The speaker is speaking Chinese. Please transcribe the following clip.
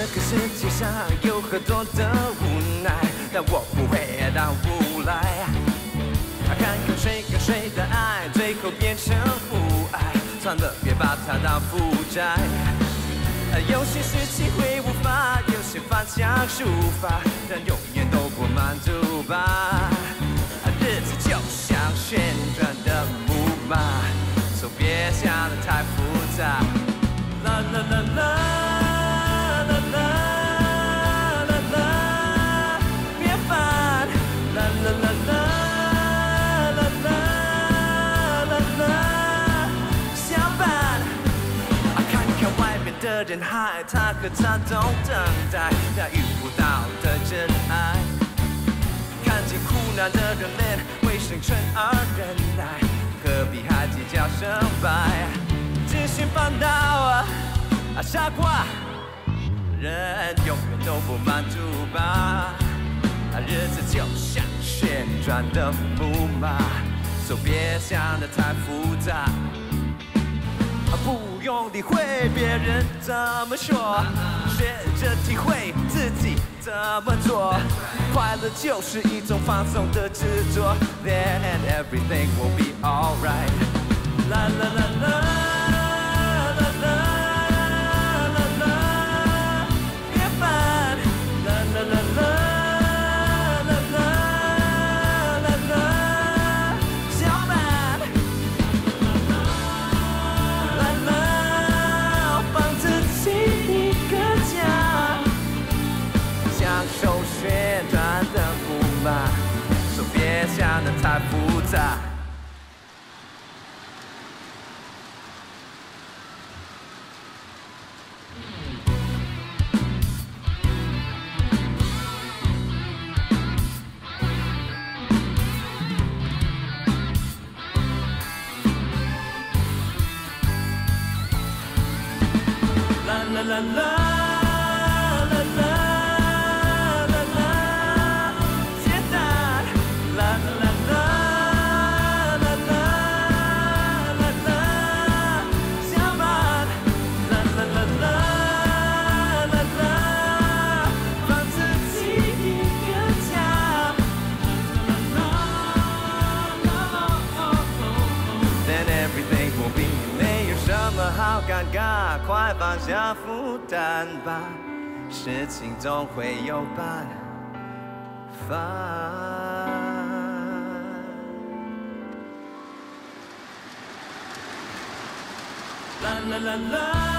个世界上有很多的无奈，但我不会当无赖。看看谁跟谁的爱，最后变成母爱，算了，别把它当负债。有些事情会无法，有些方向抒发，但永远都不满足吧。日子就像旋转的木马，手别想得太复杂。啦啦啦啦啦啦啦啦，别烦。啦啦啦啦啦啦啦啦，相伴。看看外面的人海，他和她都等待那遇不到的真爱。看见苦难的人脸，为生存而忍耐，何必还计较胜败？只嫌烦恼啊，傻瓜，人永远都不满足吧？日子就像旋转的木马，手别想得太复杂。不用理会别人怎么说，学着体会自己怎么做。快乐就是一种放松的执着 ，Then everything will be alright。啦啦啦啦啦啦啦啦，别烦。啦啦啦啦啦啦啦啦，相伴。放自己一个家，享受旋转的木马，手别想得太复杂。啦啦啦啦啦啦啦，简单。啦啦啦啦啦啦啦，相伴。啦啦啦啦啦啦，放自己一个家。Then everything will be， 没有什么好尴尬，快放下负担吧，事情总会有办法。啦啦啦啦。